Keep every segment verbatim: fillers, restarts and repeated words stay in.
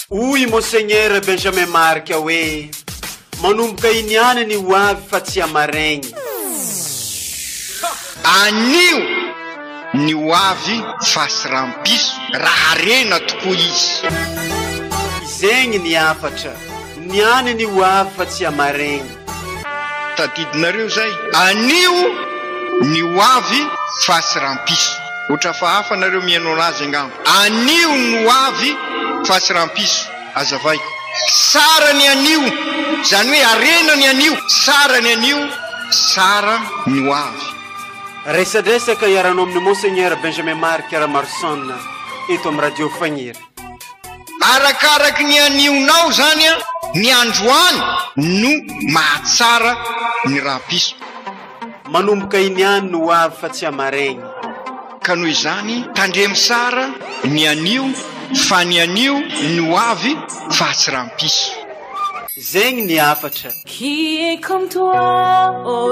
Oy Monseigneur Benjamin Marc hoe manomboka iniany ny ho avy fa tsy amaregny. Anio ny ho avy fa sy rampiso raha rena tokoa izy. Zegny ny afatra, niany ny ho avy fa tsy amaregny. Tadidinareo zay, anio ny ho avy fa sy rampiso. Otra fa hafa nareo mihaino anazy angamba. Anio ny ho avy fa sy rampiso. Azavay, sara ny anio, zany hoe arena ny anio, sara ny anio, sara ny ho avy. Resadresaka iaranao amin'ny Monseigneur Benjamin Marc Ramarson eto amin'ny radio Fagniry. Arakaraky ny anionao zany a, ny androany no mahatsara ny rampiso. Manomboka iniany no ho avy fa tsy amaregny. Ka noho izany tandremy sara ny anio fa ny anio ny ho avy fa tsy rampiso. Zegny ny afatra. Qui est comme toi, ô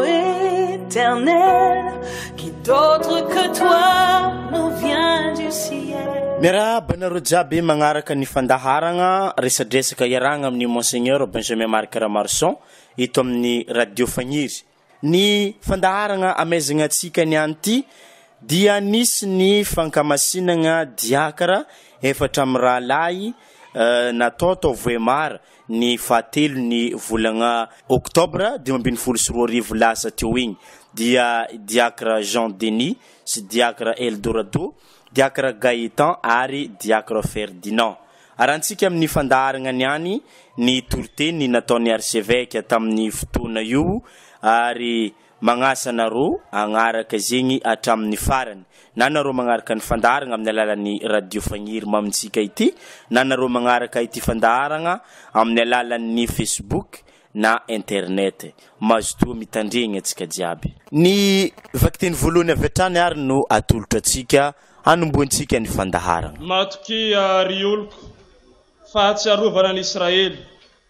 Éternel, qui d'autre que toi nous vient du ciel. Miarahaba nareo jiaby magnaraka ny fandaharagna resadresaka iaragna amin'ny Monseigneur Benjamin Marc Ramarson eto amin'ny radio Fagniry. Ny fandaharagna amezagna atsika ny anty dia nisy ny fankamasinagna diakara efatra amin'ny rahalahy uh, natao tao voemara ny fahatelo ny volagna oktobra dimy ambin'ny folo sy roa arivo lasa teo igny dia diakara Jean Denis sy diakara Eldorado, diakara Gaëtan ary diakara Ferdinand. Arantsika amin'ny fandaharagna niany ny torteny nataon'ny archevêque tamin'ny fotoana io ary magnasa nareo agnaraka zegny hatramin'ny farany. Na nareo magnaraka ny fandaharagna amin'ny alalan'ny radio Fagniry mamintsika ity, na nareo magnaraka ity fandaharagna amin'ny alalan'ny Facebook na internet. Mazotoa mitandregny atsika jiaby. Ny vakiteny voalohany avy hatrany ary no atolotra atsika hanomboantsika ny fandaharagna. Matoky rioloko fahatsiarovana ny Israely.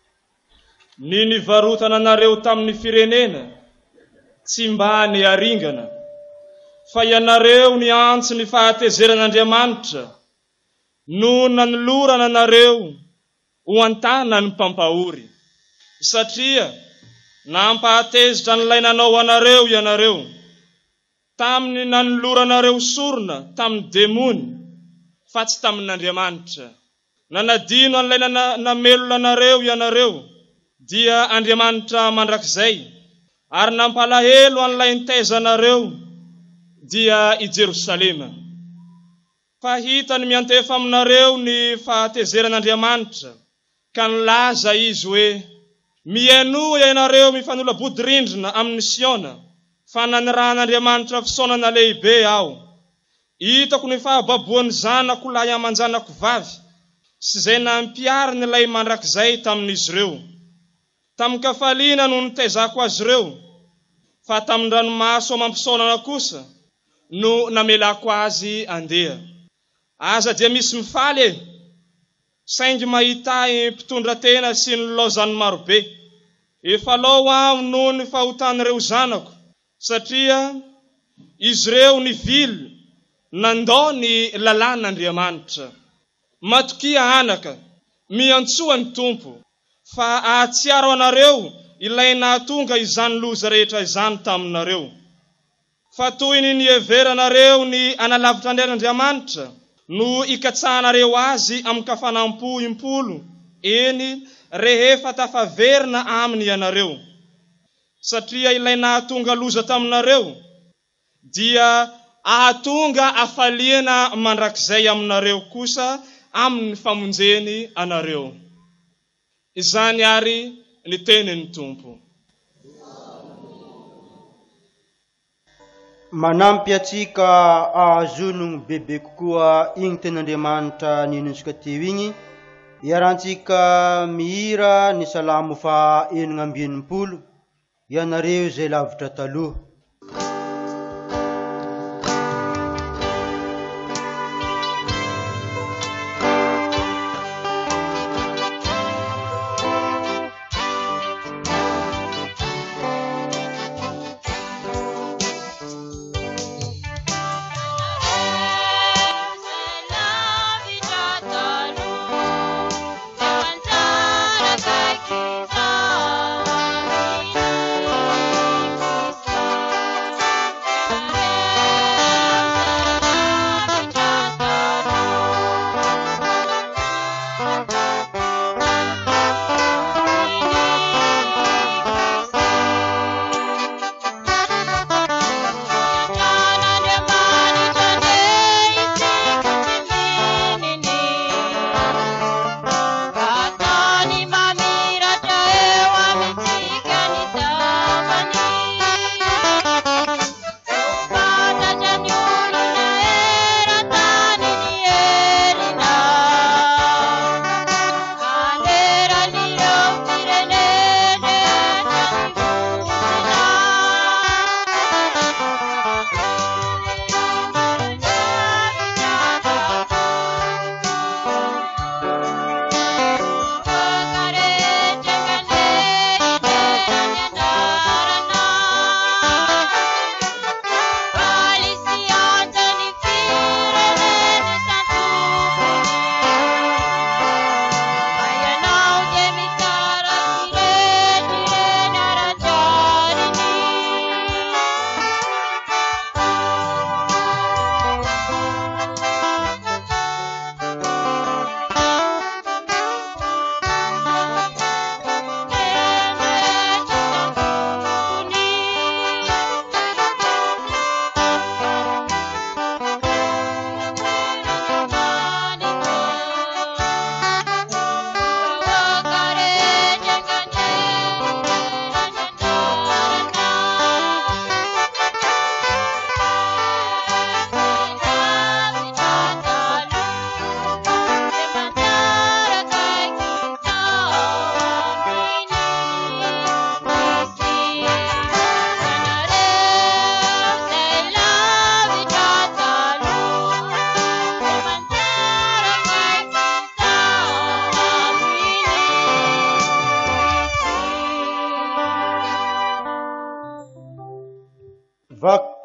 Ny nivarotana anareo tamin'ny firenena tsy mba ny aringana, fa ianareo ny antsy ny fahatezeran'Andriamanitra no nanolorana anareo ho antana ny mpampahory. Satria nampahatezitra ny lainanao anareo ianareo tamin'ny nanoloranareo sorona tamin'ny demony fa tsy tamin'Andriamanitra. Nanadino ny lainana namelona anareo ianareo dia Andriamanitra mandrakizay, ary nampalahelo an'ilay nitezanareo dia i Jerusalema. Fa hitany miantefa aminareo ny fahatezeran'Andriamanitra ka nilaza izy hoe mieno ianareo mifanolabodyrindrina amin'ny Siona fa nanirahan'Andriamanitra fisaonana lehibe aho. Hitako ny fahababoan'ny zanako lahy aman-janako vavy sy zay nampiariny ilay mandrakizay tamin'izy ireo. Tamin'ny kafaliana no nitezako azy ireo, fa tamin'ny ranomaso amampisaonana kosa no namelako azy andeha. Aza dia misy mifaly e, saingy mahita mpitondra tena sy ny lozany marobe. Efa lao aho noho ny fahotan'ireo zanako, satria izy ireo ny vily nandao ny lalàn'Andriamanitra. Matokia anaka, miantsoa ny Tompo, fa ahatsiaro anareo ilay nahatonga izany loza rehetra izany taminareo. Fa toy ny nieveranareo ny analavitra an'Andriamanitra no ikatsahanareo azy amin'ny kafanampo impolo, eny rehefa tafaverina aminy ianareo. Satria ilay nahatonga loza taminareo dia ahatonga afaliana mandrakizay aminareo kosa amin'ny famonjeny anareo. Izany ary ny tenin'ny Tompo. Manampy atsika ahazonogno bebe kokoa igny ten'Andriamanitra ninontsika teo igny. Iarantsika mihira ny salamo fa enina amby enimpolo, ianareo zay lavitra taloha. Thank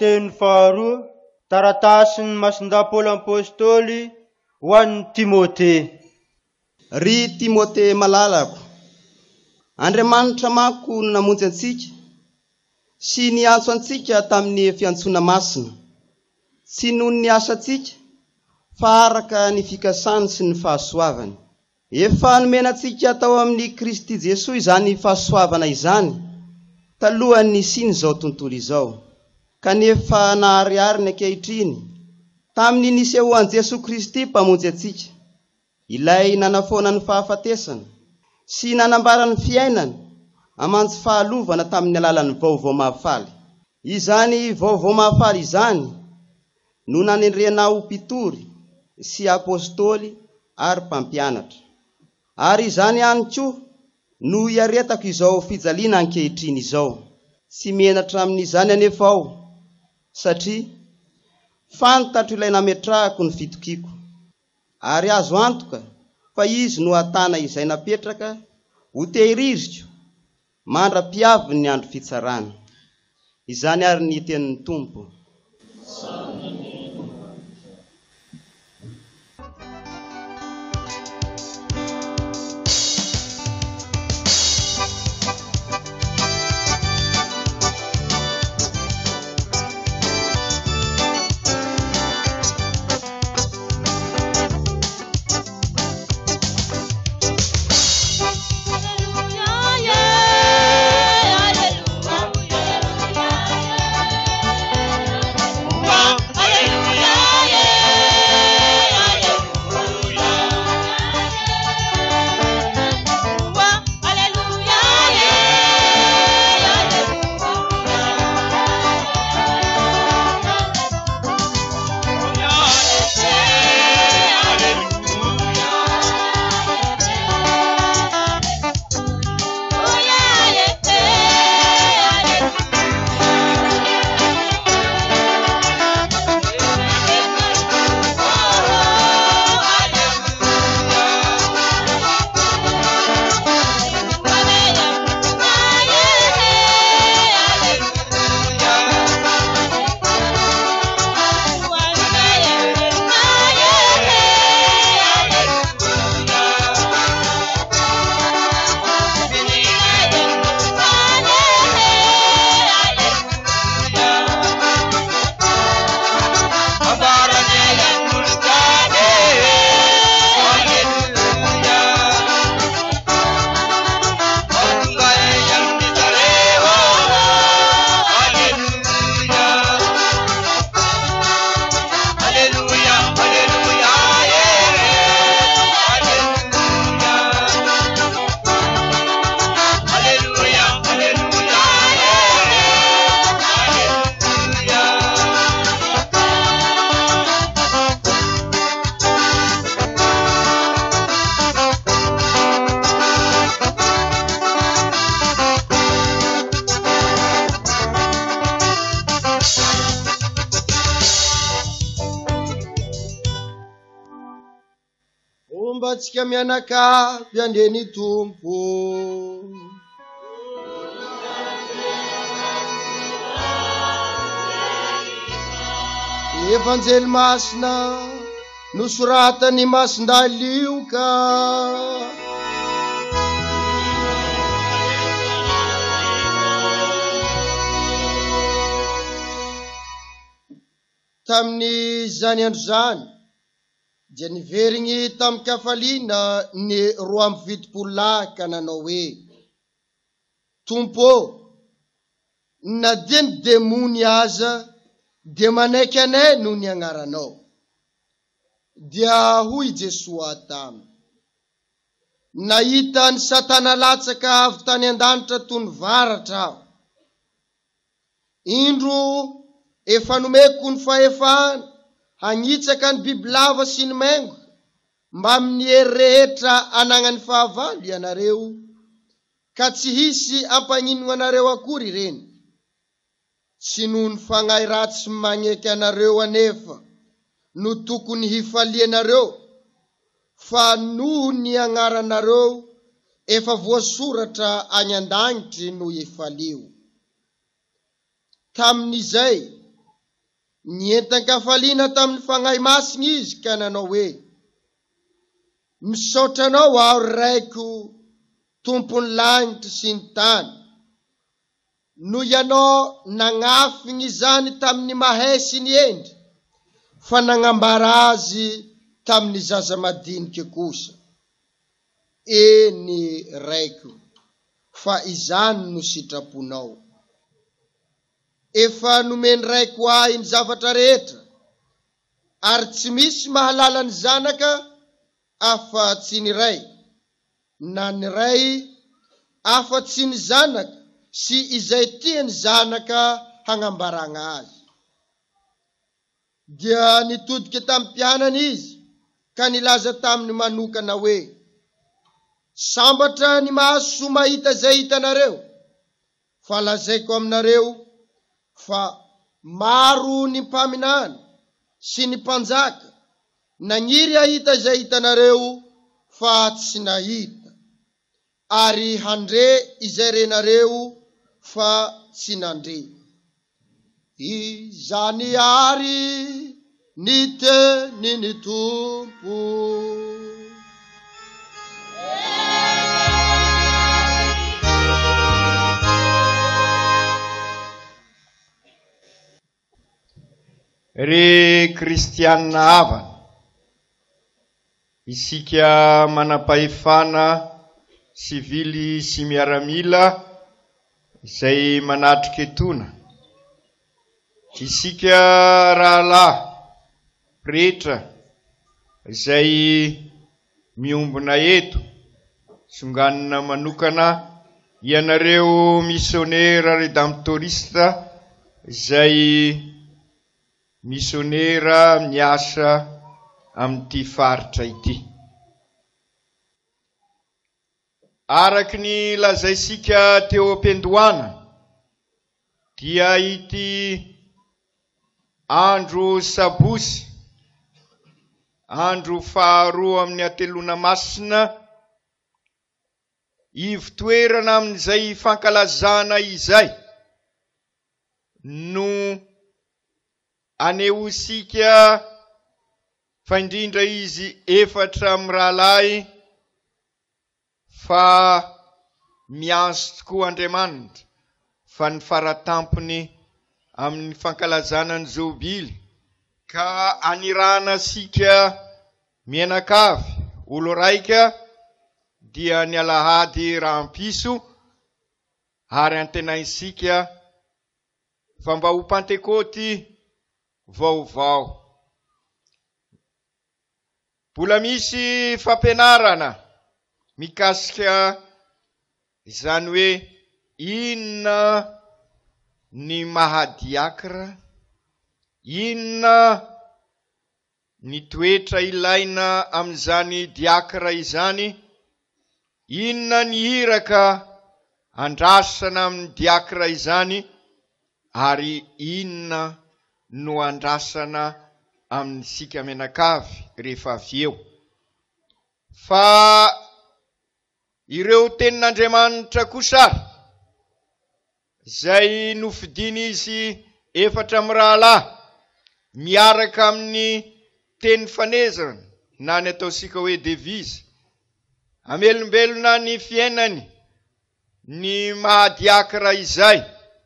teny faharoa taratasin'ny masinda Paoly apôstôly ho an'ny Timote. Ry Timote malalako, Andriamanitra manko namonjy antsika sy niantso antsika tamin'ny fiantsona masina, tsy noho ny asantsika fa araka ny fikasany sy ny fahasoavany. Efa nomena antsika tao amin'ny Kristy Jesosy izany fahasoavana izany talohan'ny sin'izao tontolo izao, kanefa nahariary ny ankehitriny tamin'ny nisehoan'i Jesosy Kristy mpamonjy antsika, ilay nanafona ny fahafatesana sy nanambara ny fiainana amantsy fahalovana tamin'ny alalan'ny vaovao mahafaly. Izany vaovao mahafaly izany no nanendrena ho mpitory sy apôstôly ary mpampianatra. Ary izany ihany koa no iaretako izao fijaliana ankehitriny izao, tsy menatra amin'izany anefa aho, satria fantatro ilay nametrahako ny fitokiko, ary azo antoka fa izy no atana izay napetraka ho tehiriziko mandra-piavy ny andro fitsarana. Izany ary ny tenin'ny Tompo. Tsika mianakavy andreny Tompo, evanjely masina nosoratany Masindalioka. Tamin'ny zany andro zany dia niverigny tamin'ny kafaliana ny roa amby fitopolo lahy ka nanao hoe: Tompo, na dia ny demony aza dia manaiky anay noho ny agnaranao. Dia hoy Jesosy taminy: nahita ny Satana latsaka avy tany an-danitra toy ny varatra aho. Indro efa nomeko ny fahefana hanitsaka ny bibilava sy ny maingo mba amin'ny hery rehetra anagnany fahavalo ianareo, ka tsy hisy ampaninona anareo akory ireny. Tsy noho ny fagnahy ratsy magneky anareo anefa no tokony hifalianareo, fa noho ny agnaranareo efa voasoratra any an-danitry no hifalio. Tamin'izay nientan-kafaliana tamin'ny fagnahy masiny izy ka nanao hoe misaotra anao aho raiko tompony lanitra sy ny tany no ianao nagnafiny izany tamin'ny mahay sy ny endry fa nagnambara azy tamin'ny zaza madinika kosa. Eny raiko fa izany no sitraponao. Efa nomeny raiko ahy ny zavatra rehetra ary tsy misy mahalala ny zanaka afa-tsy ny ray, na ny ray afa-tsy ny zanaka sy izay tia ny zanaka hagnambaragna azy. Dia nitodika tamin'ny mpianany izy ka nilaza tamin'ny manokana hoe sambatra ny mahaso mahita zay hitanareo, fa lazaiko aminareo fa maro ny mpaminany sy ny mpanjaka nagniry ahita zay hitanareo fa tsy nahita, ary handre izay renareo fa tsy nandre. Izany ary ny teniny Tompo. Re kristianina havana, isika manam-pahefana sivily sy miaramila izay manatrika etona, isika rahalahy pretra izay miombona eto, songanina manokana ianareo missionnaire redemptoriste izay missionnaire miasa amin'ity faritra ity. Araky ny lazaisika teo am-piandohana dia ity andro sabosy, andro faharoa amin'ny atelona masina, ivotoerana amin'izay fankalazana izay no aneosika fa indrindra izy efatra amin'ny rahalahy fa mianso tokoa Andriamanitra fa ny faratampony amin'ny fankalazanany jobily ka anirana sika mianakavy olo raika dia ny alahady rampiso, ary antenaisika fa mba ho Pentekoty vaovao. Mbola misy fampianarana mikasika izany hoe inona ny mahadiakra, inona ny toetra ilaina amin'izany diakra izany, inona ny iraka andrasana amin'ny diakra izany, ary inona no andrasana amin'ny sika menakavy rehefa avy eo. Fa ireo tenin'Andriamanitra kosa izay nofidiny izy efatra amin'ny rahalahy miaraka amin'ny teny fanezana na ny ataosika hoe devise, amelombelona ny fiainany ny mahadiakra izay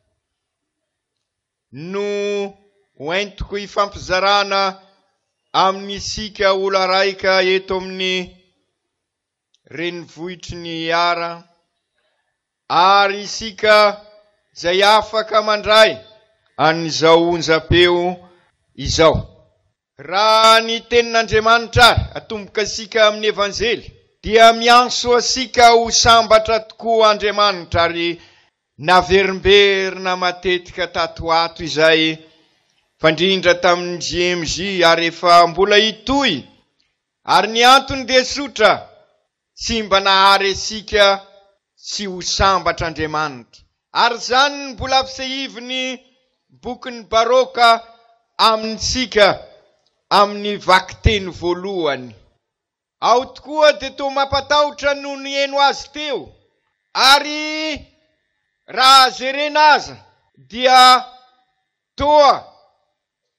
no hoentiko hifampizarana amin'ny sika olo raika eto amin'ny renivohitry ny Iara, ary isika zay afaka mandray an'izao onjam-peo izao. Raha ny tenin'Andriamanitra atomboka asika amin'ny evanjely dia mianso asika ho sambatra tokoa Andriamanitra, ary naverimberina matetika tato ato izay fandrindra tamin'ny J M J, ary efa mbola hitoy, ary ny antony dia sotra, tsy mba nahary asika sy ho sambatra Andriamanitra. Ary zany mbola ampisehiviny bokin'ny baroka amintsika amin'ny vakiteny voalohany. Ao tokoa dia toa mampatahotra noho ny eno azy teo, ary raha jerena aza dia toa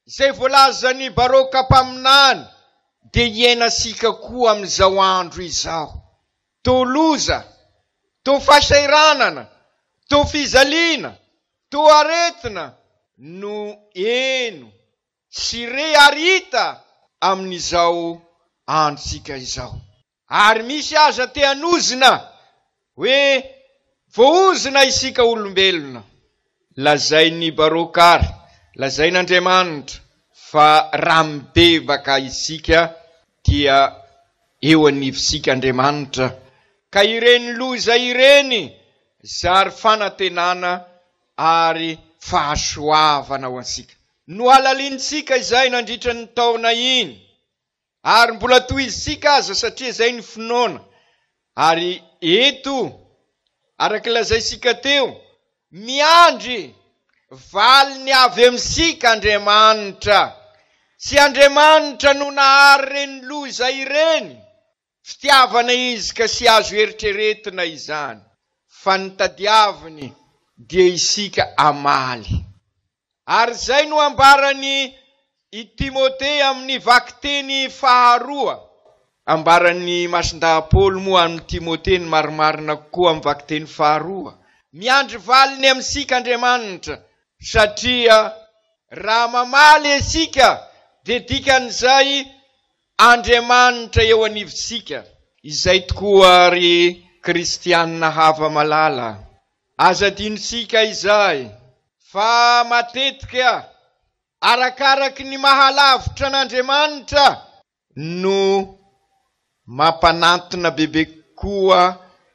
izay voalazany baroka mpaminany dia hiainasika koa amin'izao andro izao. To loza, to fasairanana, to fizaliana, to aretina no eno sy re arita amin'izao androtsika izao. Ary misy aza te hanozina hoe voozina isika olombelona. Lazay ny barokary, lazay n'Andriamanitra fa raha mibebaka isika dia eo anivosika Andriamanitra. Ka ireny loza ireny zary fanantenana ary fahasoavana ho ansika. No alaliantsika izay nandritra ny taona iny, ary mbola tohizitsika aza satria izay ny finoana. Ary eto, araka lazaisika teo, miandry valiny avy amintsika Andriamanitra. Sy Andriamanitra no nahary reny loza ireny, fitiavana izy ka sy azo eritreretina izany, fa ny tadiaviny dia isika amaly. Ary zay no ambarany i Timote amin'ny vakiteny faharoa. Ambarany masindaha-Paoly moa amin'ny Timote ny marimarina koa amin'ny vakiteny faharoa. Miandry valiny amintsika Andriamanitra, satria raha mamaly isika dia dikan'izay Andriamanitra eo anivosika. Izay tokoa ry kristianina hava malala. Aza dinosika izay fa matetika arakaraky ny mahalavitra an'Andriamanitra no mampanantona bebe koa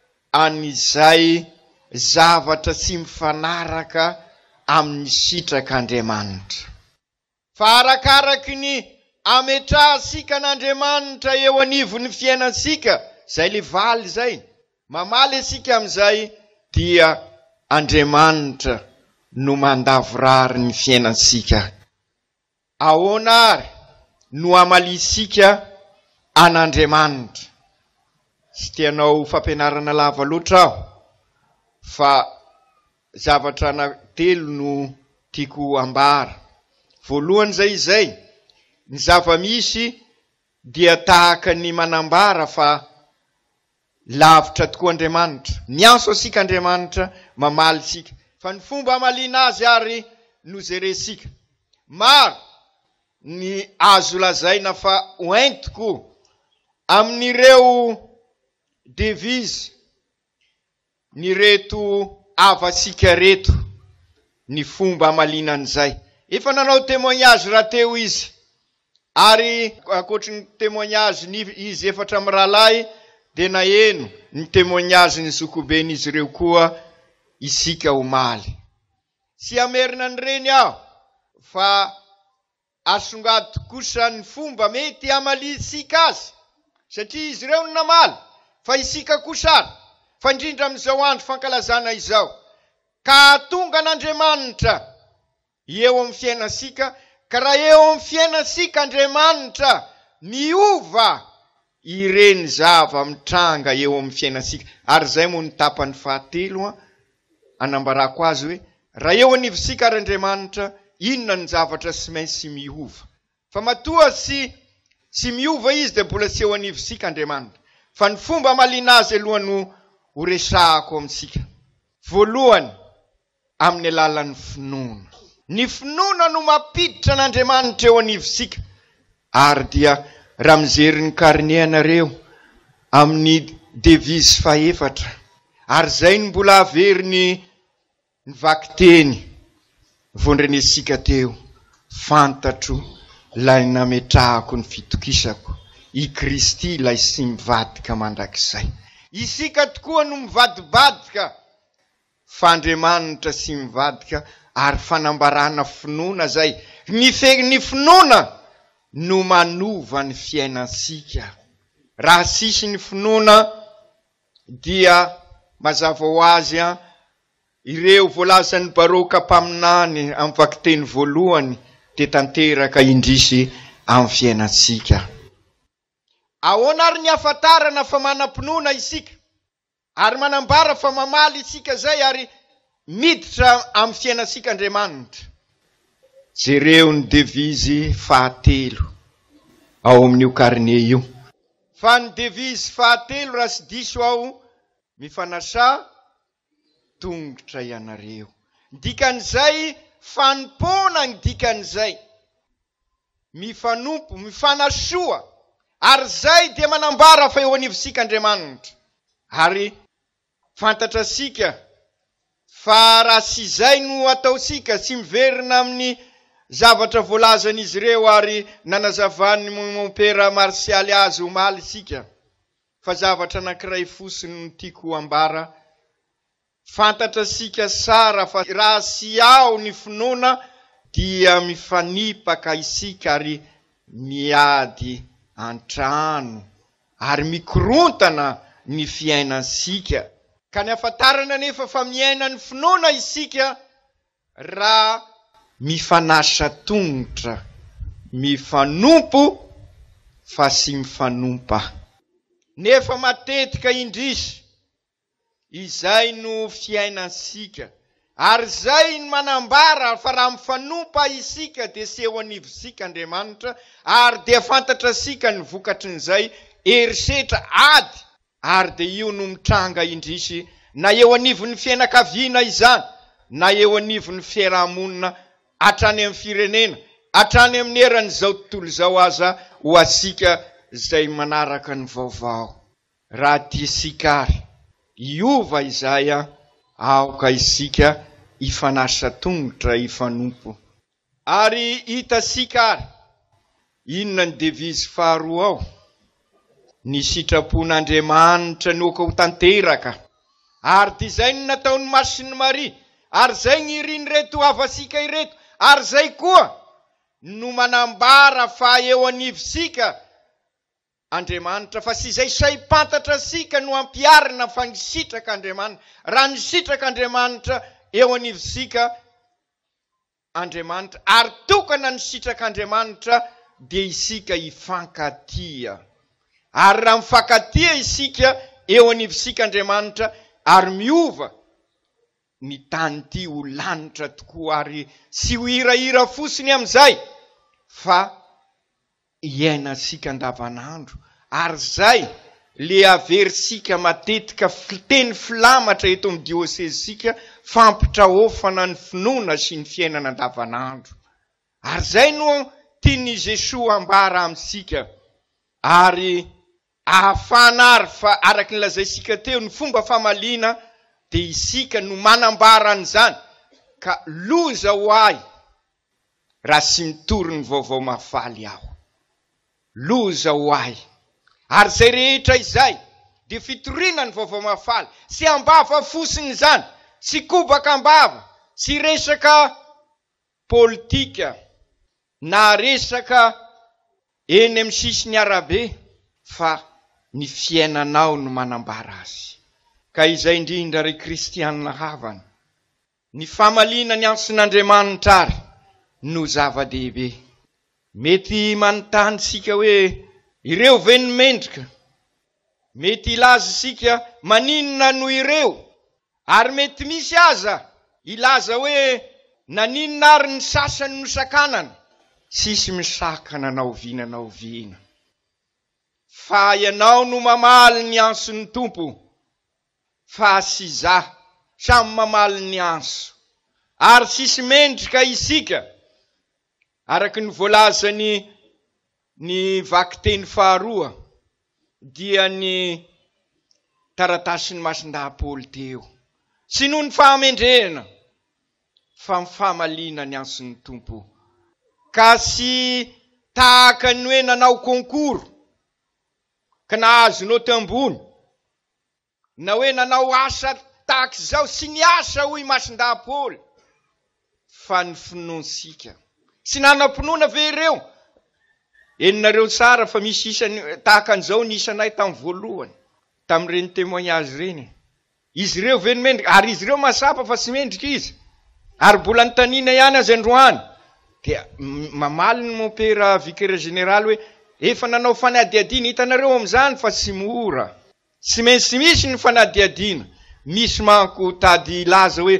an'izay zavatra tsy mifanaraka amin'ny sitrak'Andriamanitra. Fa arakaraky ny ametrahasika an'Andriamanitra eo anivon'ny fiainansika, zay le valy zay, mamaly isika amin'izay dia Andriamanitra no mandavorary ny fiainansika. Ahoana ary no amalisika an'Andriamanitra? Sy tianao fampianarana lava loatra aho, fa zavatra anankitelo no tiako ambara. Voalohany zay izay, ny zava-misy dia tahaka ny manambara fa lavitra tokoa Andriamanitra. Mianso asika Andriamanitra, mamaly sika. Fa ny fomba amaliana azy ary no jeresika. Maro ny azo lazaina fa oentiko amin'ireo devise, ny reto avasika reto, ny fomba amaliana an'izay. Efa nanao témoignage raha teo izy, ary akoatry ny témoignage ny izy efatra amin'ny rahalahy, dia naheno ny témoignage ny zokoben'izy ireo koa isika omaly. Sy amerina ny reny aho, fa asongady kosa ny fomba mety amalisika azy, satria izy ireo no namaly, fa isika kosa, fa indrindra amin'izao andro fankalazana izao, ka tonga n'Andriamanitra eo amin'ny fiainasika, ka raha eo amin'ny fiainasika Andriamanitra miova ireny zava mitranga eo amin'ny fiainasika. Ary zay moa ny tapany fahatelo anambarako azy hoe, raha eo anivosika ary Andriamanitra, inona ny zavatra sy maintsy miova. Fa matoa sy sy miova izy dia mbola sy eo anivosika Andriamanitra. Fa ny fomba amaliana azy aloha no horesahako amintsika. Voalohany, amin'ny alalan'ny finoana. Ny finoana no mampiditra n'Andriamanitra eo anivosika. Ary dia raha mijery ny karine anareo amin'ny devise faefatra, ary zay ny mbola averiny ny vakiteny vondrenesika teo, fantatro lay nametrahako ny fitokisako, i Kristy lay sy mivadika mandrakizay. Isika tokoa no mivadibadika, fa Andriamanitra sy mivadika, ary fanambarana finoana zay. Ny fe ny finoana no manova ny fiainansika. Raha sisy ny finoana dia mazava ho azy ireo voalazan'ny baroka mpaminany amin'ny vakiteny voalohany dia tanteraka indrisy amin'ny fiainansika. Ahoana ary ny ahafantarana fa manam-pinoana isika, ary manambara fa mamaly isika zay ary miditra amin'ny fiainansika Andriamanitra? jereo ny devizy fahatelo ao amin'io karne io. Fa ny devizy fahatelo raha sy diso ao, mifanasa tongotra ianareo. Dikan'izay fanompona ny dikan'izay. Mifanompo, mifanasoa. Ary zay dia manambara fa eo anivosika Andriamanitra. Ary fantatra sika fa raha sy zay no ataosika, sy miverina amin'ny zavatra voalazan'izy ireo ary nanazavany mompera marsialy azy omaly sika. Fa zavatra anankiray fosiny no tiako ambara. Fantatra sika sara fa raha sy ao ny finoana dia mifanipaka isika ary miady antrano ary mikorontana ny fiainansika. Ka ny afantarana nefa fa miaina ny finoana isika raha mifanasa tongotra, mifanompo fa sy mifanompa. Nefa matetika indrisy izay no fiainansika. Ary zay ny manambara fa raha mifanompa isika dia sy eo anivosika Andriamanitra, ary dia fantatra sika ny vokatrin'izay erisetra ady, ary dia io no mitranga indrisy na eo anivon'ny fianakaviana izany, na eo anivon'ny fiarahamonina, hatrany amin'ny firenena, hatrany amin'ny eran'izao tontolo izao aza ho asika izay manaraka ny vaovao. Raha tia sikary iova izay aoka isika ifanasa tongotra ifanompo. Ary hita sikary inona ny devizy faharoa ao? Ny sitrapon'Andriamanitra no ka ho tanteraka. Ary dia zay no nataony Masin'ny Maria, ary zay ny iriny reto avasika ireto, ary zay koa no manambara fa eo anivosika Andriamanitra, fa sy izay saim-pantatra sika no ampiarina fa ny sitraka Andriamanitra. Raha ny sitraka Andriamanitra eo anivosika Andriamanitra, ary tokana ny sitraka Andriamanitra dia isika ifankatia. Ary raha mifankatia isika eo anivosika Andriamanitra, ary miova ny tany ty ho lanitra tokoa, ary sy ho hirahira fosiny amin'izay fa iaina sika andavanandro. Ary zay le averisika matetika teny filamatra eto amin'ny diosezisika, fampitraofana ny finoana sy ny fiainana andavanandro. Ary zay no tiany Jesoa ambara amintsika. Ary ahafana ary fa araky ny lazaisika teo ny fomba famalina dia isika no manambara an'izany, ka loza ho ahy raha sy mitory ny vaovao mafaly aho. Loza ho ahy. Ary zay rehetra izay dia fitoriana ny vaovao mafaly, sy ambava fosiny izany, sy kobaka ambava, sy resaka politika na resaka eny amin'ny sisiny arabe, fa ny fiainanao no manambara azy. Ka izay indrindra ry kristianina havana, ny famalina ny ansin'Andriamanitra ary no zava-dehibe. Mety manontany sika hoe ireo ve ny mendrika? Mety ilaza sika maninona no ireo? Ary mety misy aza ilaza hoe naninona ary ny sasany no sakanana? Sisy misakana na oviana na oviana. Fa ianao no mamaly ny anso ny tompo, fa sy za samy mamaly ny anso. Ary sisy mendrika isika, araky ny voalazany ny vaky teny faharoa dia ny taratasin'ny masin-dahapoly teo. Sy noho ny fahamendrena fa mifamalina ny anson'ny tompo. Ka sy tahaka ny hoe nanao konkoro ka nahazonao tambony, na hoe nanao asa tahaka izao sy ny asa hoy masin-dahapoly, fa ny finoansika. Sy nanam-pinoana ve ireo? Eninareo tsara fa misy isany tahaka an'izao ny isanay tamin'ny voalohany, tamin'ireny témoignage reny. Izy ireo ve ny mendrika? Ary izy ireo masapa fa sy mendrika izy. Ary mbola nytanina ihany azy androany. Dia mamaly ny mopera vicaire général hoe efa nanao fanadiadiana, hitanareo amin'izany fa sy mora. Sy maintsy misy ny fanadiadiana. Misy manko tady laza hoe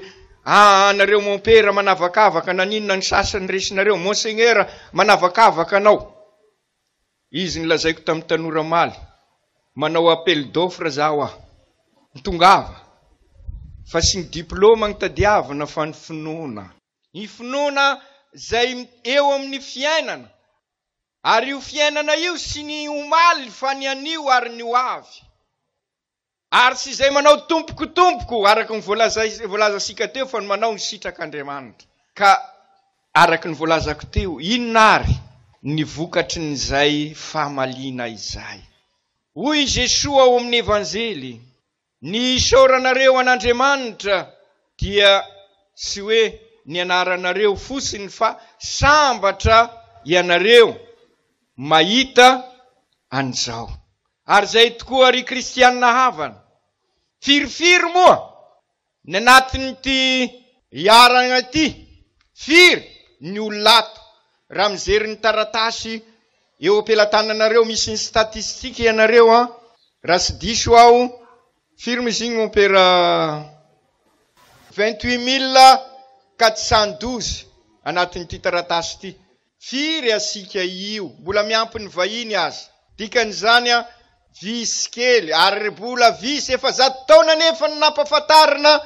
Ah, anareo mompera manavakavaka naninona ny sasany resinareo, monseigneur manavakavaka anao. Izy nilazaiko tamin'ny tanora maly, manao appel d'offre zaho ah, mitongava. Fa sy ny diplôma ny tadiavana fa ny finoana. Ny finoana zay eo amin'ny fiainana. Ary io fiainana io sy ny omaly fa ny anio ary ny hoavy. Ary sy zay manao tompoko tompoko araka ny voalaza sika teo fa ny manao ny sitrak'Andriamanitra. Ka araka ny voalazako teo, inona ary ny vokatry n'izay fahamalina izay. Hoy Jesoa ao amin'ny evanjely, ny isaoranareo an'Andriamanitra dia sy hoe ny anaranareo fosiny fa sambatra ianareo mahita an'izao. Ary zay tokoa ry kristianina havana. Firifiry moa ny anatin'ity iarana ity, firy ny olonato. Raha mijery ny taratasy eo ampelantananareo misy ny statistika ianareo a, raha sy diso aho, firy misy igny mon père vingt-huit mille quatre cent douze anatin'ity taratasy ity. Firy asika io, mbola miampy ny vahiny aza. Dikan'izany a, visy kely, ary mbola visy efa zato taona nefa ny nampafatarina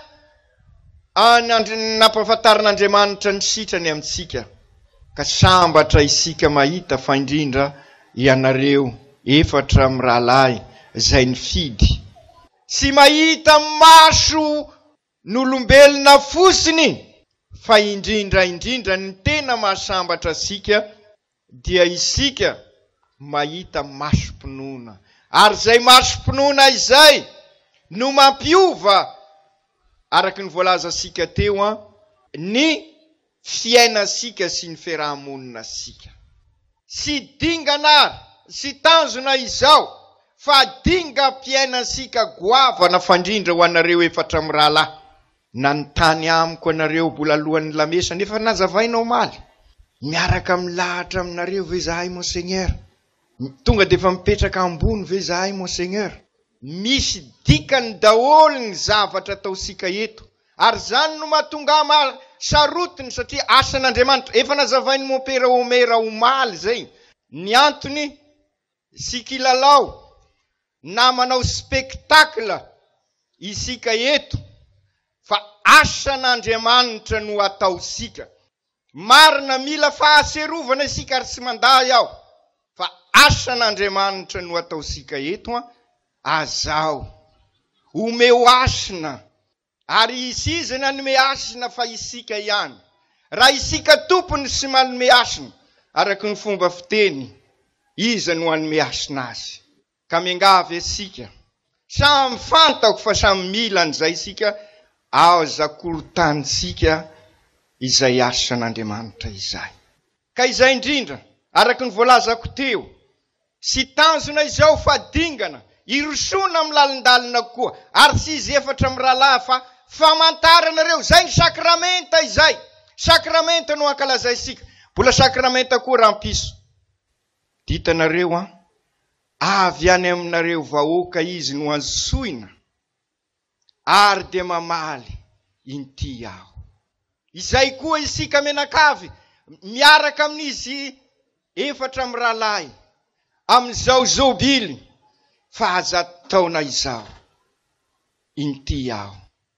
nampafatarinaN'Andriamanitra ny sitrany amintsika. Ka sambatra isika mahita fa indrindra ianareo efatra amin'ny rahalahy zay ny fidy. Sy mahita maso n'olombelona fosiny, fa indrindra indrindra ny tena mahasambatra sika dia isika mahita masom-pinoana. Ary zay masom-pinoana izay no mampiova araka ny voalaza sika teo a, ny fiaina sika sy ny fiarahamonina sika. Sy dinganary, sy tanjona izao, fa dinga mpiaina sika goavana fandrindra ho anareo efatra amin'ny rahalahy. Nanontany amiko anareo mbola alohan'ny lamesa, nefa nazavainao maly. Miaraka milahatra aminareo ve zahay monseigneur? Tonga de fa mipetraka ambony ve zahay monseigneur? Misy dikany daholo ny zavatra ataosika eto. Ary zany no mahatonga ma sarotiny satria asan'Andriamanitra. Efa nazavainy mon père Homera omaly zay. Ny antony sy kilalao na manao spectacle isika eto, fa asan'Andriamanitra no ataosika. Marina mila fahaserovana isika ary sy manday aho, fa asan'Andriamanitra no ataosika eto a, azao omeo asina. Ary isizany anome asina fa isika ihany. Raha isika tompony sy manome asina, araka ny fomba fiteny, iza no anome asina azy. Ka miangavy isika, samy fantako fa samy mila an'izay isika, aza korotanisika izay asan'Andriamanitra izay. Ka izay indrindra, araka ny voalazako teo, sy tanjona izao fa dingana, irosona amin'ny lalindalina koa, ary sy izy efatra amin'ny rahalahy fa famantaranareo, zay ny sakramenta izay. Sakramenta no ankalazay isika. Mbola sakramenta koa rampiso. Ditanareo a, avy any aminareo vahoaka izy no ansoina, ary de mamaly inty aho. Izay koa isika menakavy, miaraka amin'izy efatra amin'ny rahalahy, amin'izao zobily, fahazato taona izao, inty aho.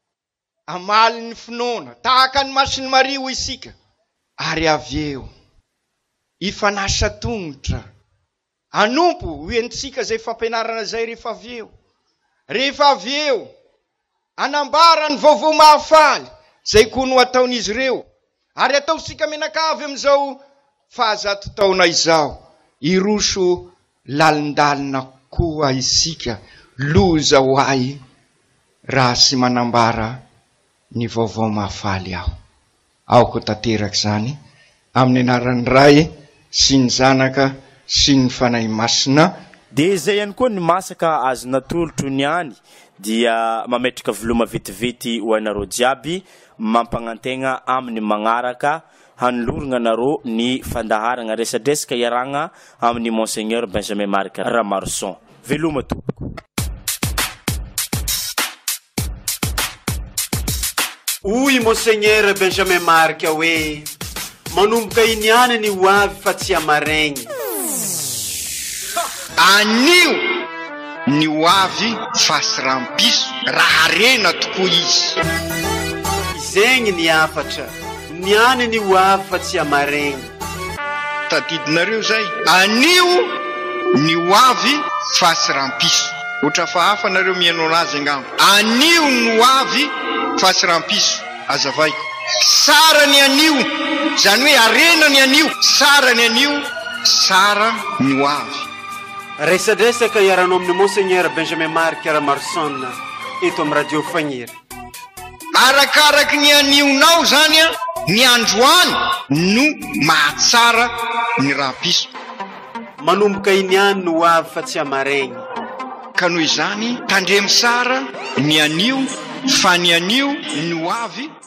Amaly ny finoana, tahaka ny masiny Maria isika, ary avy eo, ifanasa tongotra, anompo hoentsika zay fampianarana zay rehefa avy eo. Rehefa avy eo, anambara ny vaovao mahafaly, zay koa no ataon'izy ireo. Ary ataosika menakavy amin'izao fahazato taona izao, iroso lalindalina koa isika, loza ho ay, raha sy manambara ny vaovao mahafaly aho. Aoko tanteraka zany, amin'ny anaran'ny Ray sy ny Zanaka sy ny Fanahy Masina. De zay ihany koa ny masaka azo natolotro niany dia mametraka veloma vetivety ho anareo jiaby, mampanantegna amin'ny magnaraka hanolorana anareo ny fandaharana resadresaka iaragna amin'ny Monseigneur Benjamin Marc Ramarson. Veloma tompoko. Hoy Monseigneur Benjamin Mark hoe manomboka iniany ny ho avy fa tsy amaregny. Anio ny ho avy fa sy rampiso raha rena tokoa izy. Izegny ny afatra, niany ny ho avy fa tsy amaregny. Tadidinareo zay, anio ny ho avy fa sy rampiso. Otra fa hafa nareo mihaino anazy angamba. Anio ny ho avy fa sy rampiso. Azavay, sara ny anio, zany hoe arena ny anio, sara ny anio, sara ny ho avy. Resadresaka iarano amin'ny Monseigneur Benjamin Mark Ramarson eto amin'ny radio Fagniry. Arakaraky ny anionao zany a, ny androany no mahatsara ny rampiso. Manomboka iniany no ho avy fa tsy amaregny. Ka noho izany tandremo sara ny anio fa ny anio ny ho avy